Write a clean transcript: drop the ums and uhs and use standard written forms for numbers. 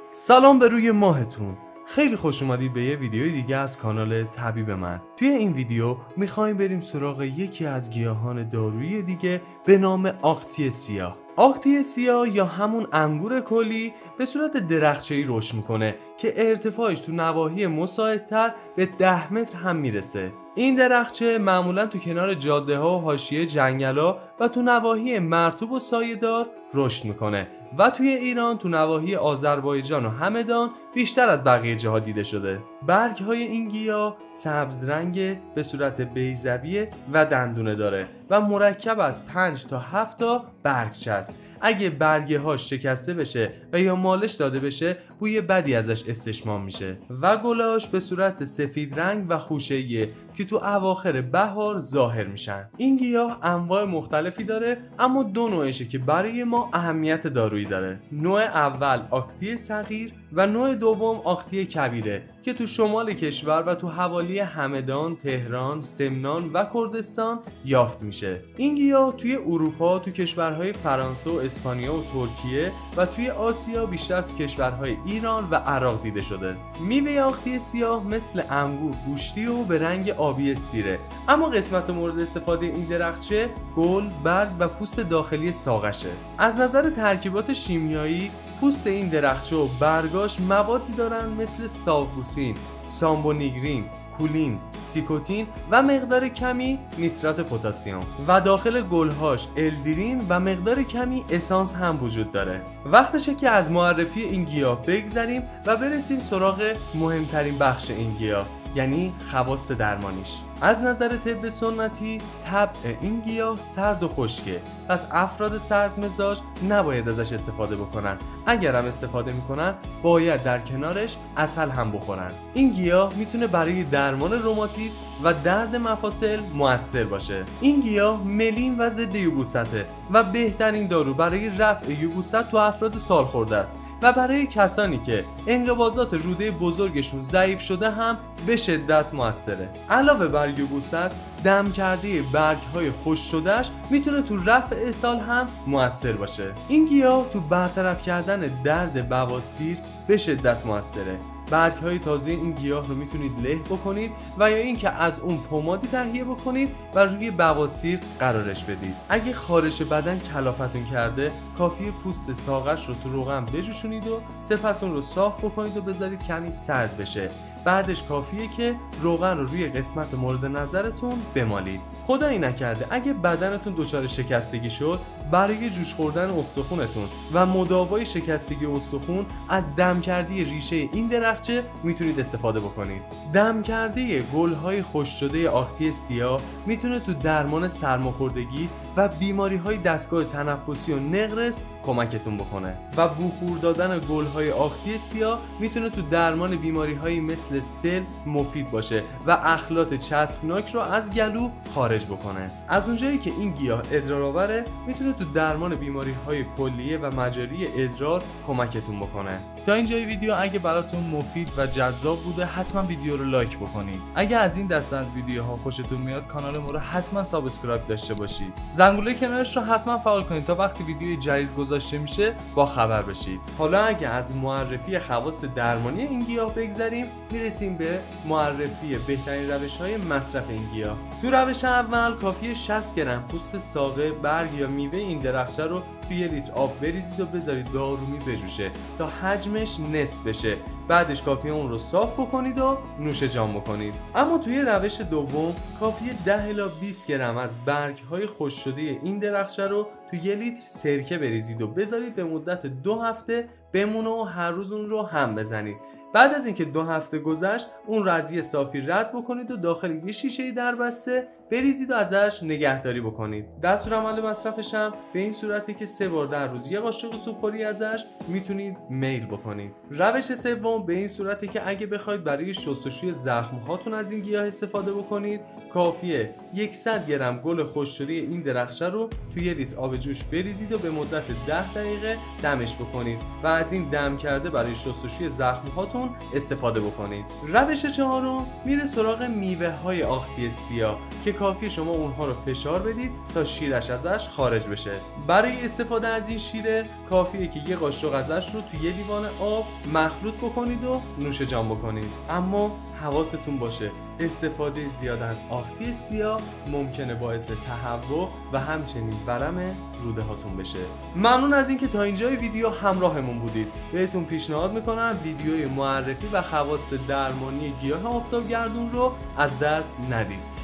سلام به روی ماهتون. خیلی خوش اومدید به یه ویدیوی دیگه از کانال طبیب من. توی این ویدیو میخوایم بریم سراغ یکی از گیاهان دارویی دیگه به نام آقطی سیاه. آقطی سیاه یا همون انگور کلی به صورت درخچه‌ای رشد میکنه که ارتفاعش تو نواحی مساعدتر به 10 متر هم میرسه. این درخچه معمولا تو کنار جاده ها و حاشیه جنگلا و تو نواحی مرطوب و سایه‌دار رشد میکنه و توی ایران تو نواحی آذربایجان و همدان بیشتر از بقیه جاها دیده شده. برگ های این گیاه سبز رنگ به صورت بیضوی و دندونه داره و مرکب از 5 تا 7 تا برگچه است. اگه برگه هاش شکسته بشه و یا مالش داده بشه بوی بدی ازش استشمام میشه و گلاش به صورت سفید رنگ و خوشه‌ایه که تو اواخر بهار ظاهر میشن. این گیاه انواع مختلفی داره اما دو نوعشه که برای ما اهمیت دارویی داره. نوع اول آقطی صغیر و نوع دوم آقطی کبیره که تو شمال کشور و تو حوالی همدان، تهران، سمنان و کردستان یافت میشه. این گیاه توی اروپا تو کشورهای فرانسه و اسپانیا و ترکیه و توی آسیا بیشتر تو کشورهای ایران و عراق دیده شده. میوه آقطی سیاه مثل انگور گوشتی و به رنگ آبی سیره، اما قسمت مورد استفاده این درخچه گل، برگ و پوست داخلی ساقشه. از نظر ترکیبات شیمیایی پوست این درخچه و برگاش موادی دارن مثل ساوبوسین، سامبونیگرین، کولین، سیکوتین و مقدار کمی نیترات پتاسیم و داخل گلهاش الدرین و مقدار کمی اسانس هم وجود داره. وقتشه که از معرفی این گیاه بگذریم و برسیم سراغ مهمترین بخش این گیاه، یعنی خواص درمانیش. از نظر طب سنتی طبع این گیاه سرد و خشکه، پس افراد سرد مزاج نباید ازش استفاده بکنن. اگر هم استفاده میکنن باید در کنارش عسل هم بخورن. این گیاه میتونه برای درمان روماتیسم و درد مفاصل مؤثر باشه. این گیاه ملین و ضد یبوسته و بهترین دارو برای رفع یبوست تو افراد سالخورده است و برای کسانی که انقباضات روده بزرگشون ضعیف شده هم به شدت موثره. علاوه بر یبوست، دم کرده برگ‌های خشک شدهش میتونه تو رفع اسهال هم موثر باشه. این گیاه تو برطرف کردن درد بواسیر به شدت موثره. برگ‌های تازه این گیاه رو میتونید له بکنید و یا اینکه از اون پمادی تهیه بکنید و روی بواسیر قرارش بدید. اگه خارش بدن کلافتون کرده کافیه پوست ساقش رو تو روغن بجوشونید و سپس اون رو صاف بکنید و بذارید کمی سرد بشه. بعدش کافیه که روغن رو روی قسمت مورد نظرتون بمالید. خدایی نکرده اگه بدنتون دچار شکستگی شد، برای جوش خوردن استخونتون و مداوای شکستگی استخون از دم کرده ریشه این درخچه میتونید استفاده بکنید. دم کرده گل‌های خشک شده آقطی سیاه میتونه تو درمان سرماخوردگی و بیماری‌های دستگاه تنفسی و نقرس کمکتون بکنه و بخور دادن گل‌های آقطی سیاه میتونه تو درمان بیماری‌هایی مثل سل مفید باشه و اخلاط چسبناک رو از گلو خارج بکنه. از اونجایی که این گیاه ادرارآوره میتونه تو درمان بیماری‌های کلیه و مجاری ادرار کمکتون بکنه. تا اینجای ویدیو اگه براتون مفید و جذاب بوده حتما ویدیو رو لایک بکنید. اگه از این دسته از ویدیوها خوشتون میاد کانال ما رو حتما سابسکرایب داشته باشید. زنگوله کنارش رو حتما فعال کنید تا وقتی ویدیوی جدید گذاشته میشه با خبر بشید. حالا اگه از معرفی خواص درمانی این گیاه بگذریم میرسیم به معرفی بهترین روش‌های مصرف این گیاه. تو روش اول کافیه 60 گرم پوست ساقه، برگ یا میوه این درخچه رو توی 1 لیتر آب بریزید و بذارید دارومی بجوشه تا حجمش نصف بشه. بعدش کافیه اون رو صاف بکنید و نوش جان بکنید. اما توی روش دوم کافیه 10 الی 20 گرم از برگ‌های خشک شده این درخچه رو توی 1 لیتر سرکه بریزید و بذارید به مدت 2 هفته بمونه و هر روز اون رو هم بزنید. بعد از اینکه 2 هفته گذشت اون رو از یه صافی رد بکنید و داخل یه شیشه دربسته بریزید و ازش نگهداری بکنید. دستورالعمل مصرفش هم به این صورته که 3 بار در روز یه قاشق سوپخوری ازش میتونید میل بکنید. روش سوم به این صورته که اگه بخواید برای شستشوی زخم هاتون از این گیاه استفاده بکنید کافیه 100 گرم گل خشک‌شده این درخشه رو توی 1 لیتر آب جوش بریزید و به مدت 10 دقیقه دمش بکنید و از این دم کرده برای شستشوی زخم‌هاتون استفاده بکنید. روش چهارم میره سراغ میوه‌های آختی سیاه که کافیه شما اونها رو فشار بدید تا شیرش ازش خارج بشه. برای استفاده از این شیره کافیه که یه قاشق ازش رو توی 1 لیوان آب مخلوط بکنید و نوش جان بکنید. اما حواستون باشه استفاده زیاد از آختی سیاه ممکنه باعث تهوع و همچنین ورم روده هاتون بشه. ممنون از اینکه تا اینجای ویدیو همراهمون بودید. بهتون پیشنهاد میکنم ویدیوی معرفی و خواص درمانی گیاه آفتابگردون رو از دست ندید.